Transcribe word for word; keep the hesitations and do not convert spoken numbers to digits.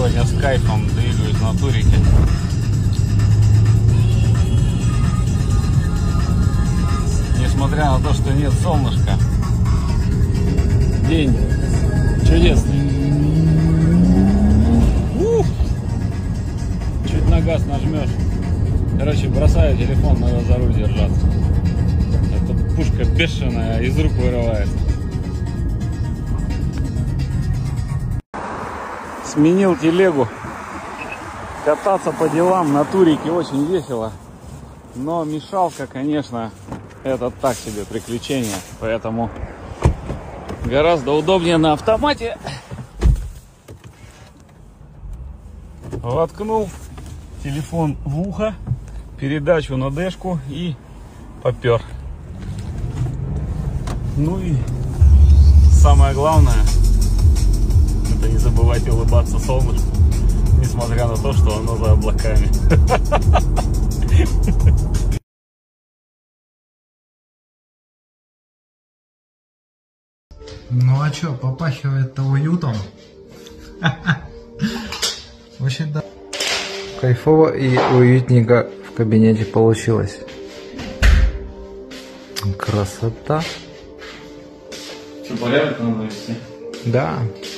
Сегодня с кайфом двигаюсь на турике. Несмотря на то, что нет солнышка, день чудесный. Ух! Чуть на газ нажмешь. Короче, бросаю телефон, надо за руль держаться. Это пушка бешеная, из рук вырывается. Сменил телегу. Кататься по делам на турике очень весело. Но мешалка, конечно, это так себе приключение. Поэтому гораздо удобнее на автомате. Воткнул телефон в ухо, передачу на дэшку и попер. Ну и самое главное, это не забывать улыбаться солнышку, несмотря на то, что оно за облаками. Ну а чё, попахивает-то уютом. Очень да. Кайфово и уютненько в кабинете получилось. Красота. Все порядок надо вести? Да.